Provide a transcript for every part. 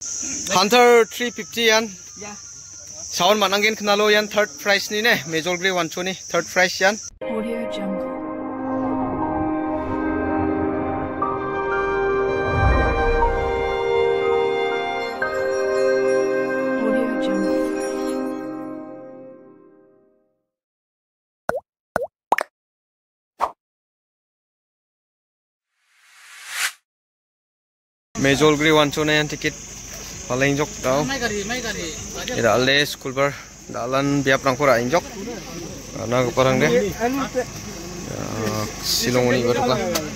Hunter 350 yan. Ya. Sound manangin kenalo yan third price ni ne. Major grey 1 ni third price yan. Audio Jungle. Audio Jungle. Major grey 1 na yan ticket. Paling jok tau. Ida alle school bar dalan biap rang kora injok. Karena keparang deh. Silong ni berapa?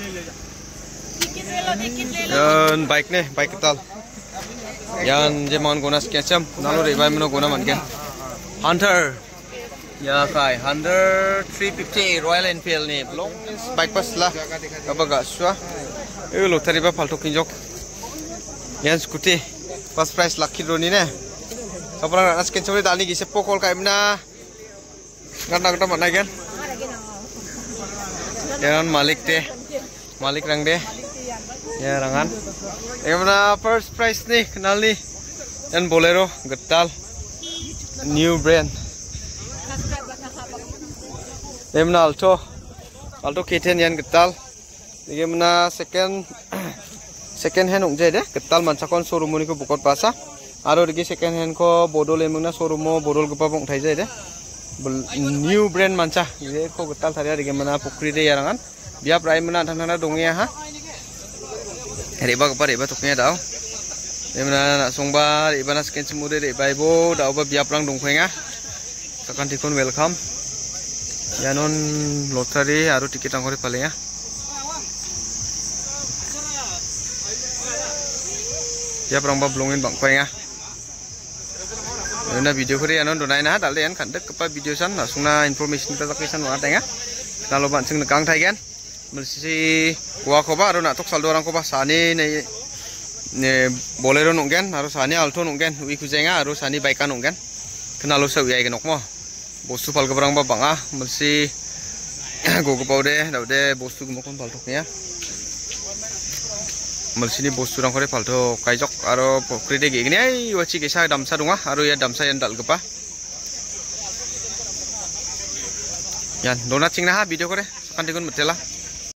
Dan bike nih, bike ketal. Yan jemangan guna sketcham, nalu ribai meno guna manken. Hunter. Ya kai, Hunter 350 Royal Enfield nih. Belum bike pas lah. Apa gak susah? Lo tadi apa palto kinjok. Yan scooty. Pas price lucky drone ini. Kapan nak scan coba tadi gisi pokol kayak mana? Karena kita mana kan? Yan Malik deh, Malik rang deh. Ya rangan. Yang mana first price nih kenal nih? Yan Bolero getal, new brand. Yang mana Alto K10 yan getal. Yang mana second hand ung deh getal mancakon showroom ni ko bukot pasa. Aro digi second hand ko bodol emangna showroom mo bodol gupa bong thai deh. New brand manca ye ko getal tharia digi mana pukri de yarangan. Biap rai mana thana dongya ha. Reba gupa reba tuknya dau. Emana nak songba reba na scan semude reba ibo dau ba biap rang dongkhenga. Takan tikon welcome. Yanon lottery aro tiket angkore palenga. Ya perang belongin bang koyang na video kuri anon donai na dalde an kandek kepa video san langsung na information kita takisan wa tenga kalau bancing nekang thai gen melsi gua koba aro nak tok saldo orang koba sani ne bolero nonggen aro sani alto nonggen wi kujenga aro sani baikan nonggen kenalo seu yai genok mo bostu pal kebrang ba banga melsi go go paude daude bostu gumokon paltoknya Malsini bostu rang kore palto kaijok aro pokri de gini ai wachi kesa damsa dunga aro ya damsa yan dal gepa yan donat cingna ha video kore sakan dikun metela